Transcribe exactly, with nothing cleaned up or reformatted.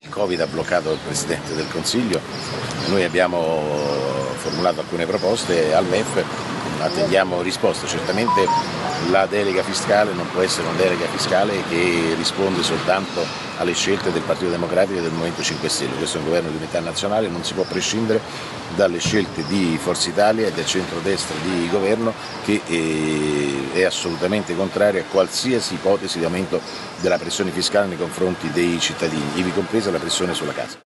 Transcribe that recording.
Il Covid ha bloccato il Presidente del Consiglio, noi abbiamo formulato alcune proposte al M E F, attendiamo risposte. Certamente la delega fiscale non può essere una delega fiscale che risponde soltanto alle scelte del Partito Democratico e del Movimento cinque Stelle. Questo è un governo di unità nazionale, non si può prescindere dalle scelte di Forza Italia e del centrodestra di governo, che è assolutamente contrario a qualsiasi ipotesi di aumento della pressione fiscale nei confronti dei cittadini, ivi compresa la pressione sulla casa.